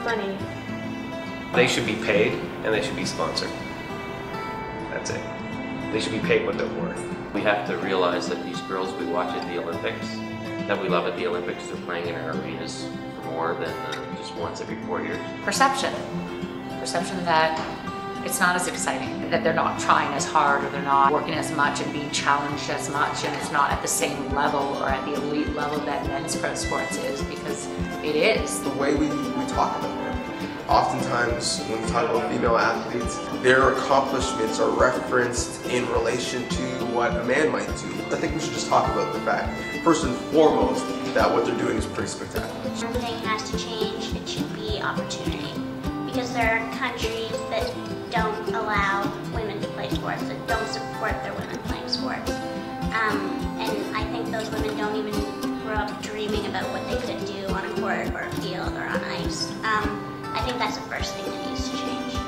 money. They should be paid and they should be sponsored. That's it. They should be paid what they're worth. We have to realize that these girls we watch at the Olympics, that we love at the Olympics, they're playing in our arenas for more than just once every 4 years. Perception that it's not as exciting, that they're not trying as hard or they're not working as much and being challenged as much, and it's not at the same level or at the elite level that men's pro sports is, because it is. The way we talk about them. Oftentimes when we talk about female athletes, their accomplishments are referenced in relation to what a man might do. I think we should just talk about the fact, first and foremost, that what they're doing is pretty spectacular. One thing has to change, it should be opportunity. Because there are countries that don't allow women to play sports, that don't support their women playing sports. And I think those women don't even grow up dreaming about what they could do on a court or a field or on ice. I think that's the first thing that needs to change.